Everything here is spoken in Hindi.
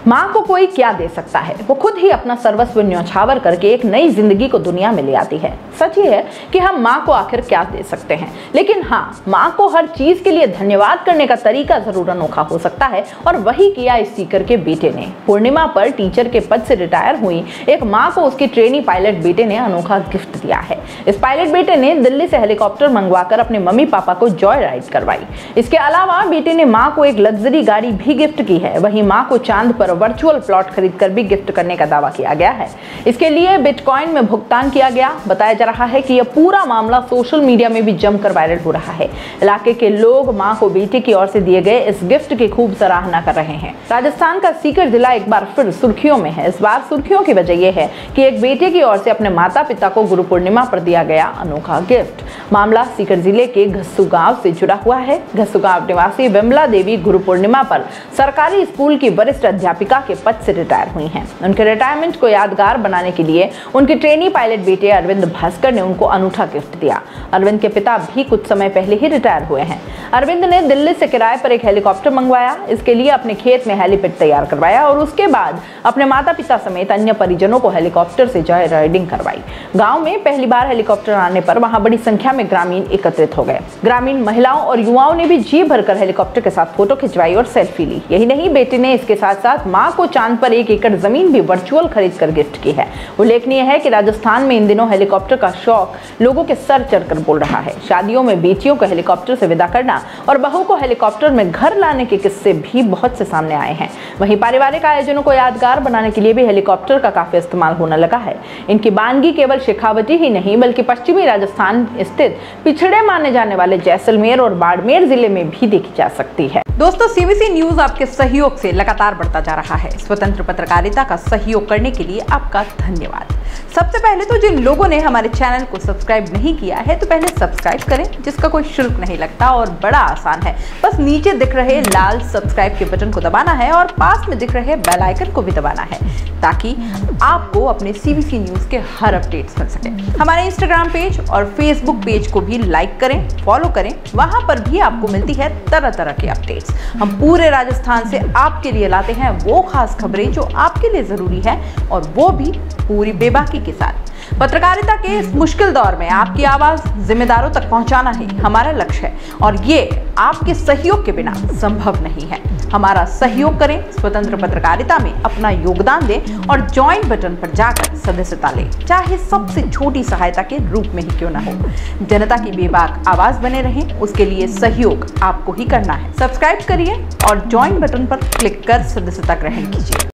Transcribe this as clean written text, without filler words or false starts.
माँ को कोई क्या दे सकता है, वो खुद ही अपना सर्वस्व न्यौछावर करके एक नई जिंदगी को दुनिया में ले आती है। सच ये है कि हम माँ को आखिर क्या दे सकते हैं, लेकिन हाँ, माँ को हर चीज के लिए धन्यवाद करने का तरीका जरूर अनोखा हो सकता है, और वही किया इस सीकर के बेटे ने। पूर्णिमा पर टीचर के पद से रिटायर हुई एक माँ को उसकी ट्रेनी पायलट बेटे ने अनोखा गिफ्ट दिया है। इस पायलट बेटे ने दिल्ली से हेलीकॉप्टर मंगवाकर अपने मम्मी पापा को जॉय राइड करवाई। इसके अलावा बेटे ने माँ को एक लग्जरी गाड़ी भी गिफ्ट की है। वहीं माँ को चांद पर वर्चुअल प्लॉट खरीदकर भी गिफ्ट करने का दावा किया गया है। इसके लिए बिटकॉइन में भुगतान किया गया। बताया जा रहा है कि यह पूरा मामला सोशल मीडिया में भी जमकर वायरल हो रहा है। इलाके के लोग मां को बेटे की ओर से दिए गए इस गिफ्ट की खूब सराहना कर रहे हैं। राजस्थान का सीकर जिला एक बार फिर सुर्खियों में है। इस बार सुर्खियों की वजह यह है कि एक बेटे की ओर से अपने माता पिता को गुरु पूर्णिमा पर दिया गया अनोखा गिफ्ट। मामला सीकर जिले के घस्सू गांव से जुड़ा हुआ है। घस्सू गांव निवासी विमला देवी गुरु पूर्णिमा पर सरकारी स्कूल की वरिष्ठ अध्यापिका के पद से रिटायर हुई हैं। उनके रिटायरमेंट को यादगार बनाने के लिए उनके ट्रेनी पायलट बेटे अरविंद भास्कर ने उनको अनूठा गिफ्ट दिया। अरविंद के पिता भी कुछ समय पहले ही रिटायर हुए हैं। अरविंद ने दिल्ली से किराए पर एक हेलीकॉप्टर मंगवाया। इसके लिए अपने खेत में हेलीपैड तैयार करवाया और उसके बाद अपने माता पिता समेत अन्य परिजनों को हेलीकॉप्टर से जॉय राइडिंग करवाई। गांव में पहली बार हेलीकॉप्टर आने पर वहां बड़ी संख्या में ग्रामीण एकत्रित हो गए। ग्रामीण महिलाओं और युवाओं ने भी जी भरकर हेलीकॉप्टर के साथ फोटो खिंचवाई और सेल्फी ली। यही नहीं, बेटे ने इसके साथ साथ मां को चांद पर 1 एकड़ जमीन भी वर्चुअल खरीद कर गिफ्ट की है। उल्लेखनीय है कि राजस्थान में इन दिनों हेलीकॉप्टर का शौक लोगों के सर चढ़कर बोल रहा है। शादियों में बेटियों को हेलीकॉप्टर से विदा करना और बहू को हेलीकॉप्टर में घर लाने के किस्से भी बहुत से सामने आए हैं। वहीं पारिवारिक आयोजनों को यादगार बनाने के लिए भी हेलीकॉप्टर का काफी इस्तेमाल होने लगा है। इनकी बानगी केवल शेखावटी ही नहीं बल्कि पश्चिमी राजस्थान स्थित पिछड़े माने जाने वाले जैसलमेर और बाड़मेर जिले में भी देखी जा सकती है। दोस्तों, सीबीसी न्यूज आपके सहयोग से लगातार बढ़ता जा रहा है। स्वतंत्र पत्रकारिता का सहयोग करने के लिए आपका धन्यवाद। सबसे पहले तो जिन लोगों ने हमारे चैनल को सब्सक्राइब नहीं किया है तो पहले सब्सक्राइब करें, जिसका कोई शुल्क नहीं लगता और बड़ा आसान है। बस नीचे दिख रहे लाल सब्सक्राइब के बटन को दबाना है और पास में दिख रहे बेल आइकन को भी दबाना है, ताकि आपको अपने सीबीसी न्यूज के हर अपडेट्स मिल सके। हमारे इंस्टाग्राम पेज और फेसबुक पेज को भी लाइक करें, फॉलो करें। वहां पर भी आपको मिलती है तरह तरह के अपडेट्स। हम पूरे राजस्थान से आपके लिए लाते हैं वो खास खबरें जो आपके लिए जरूरी है, और वो भी पूरी बेबाकी के साथ। पत्रकारिता के इस मुश्किल दौर में आपकी आवाज जिम्मेदारों तक पहुंचाना ही हमारा लक्ष्य है, और ये आपके सहयोग के बिना संभव नहीं है। हमारा सहयोग करें, स्वतंत्र पत्रकारिता में अपना योगदान दें और ज्वाइन बटन पर जाकर सदस्यता लें, चाहे सबसे छोटी सहायता के रूप में ही क्यों ना हो। जनता की बेबाक आवाज बने रहें, उसके लिए सहयोग आपको ही करना है। सब्सक्राइब करिए और ज्वाइन बटन पर क्लिक कर सदस्यता ग्रहण कीजिए।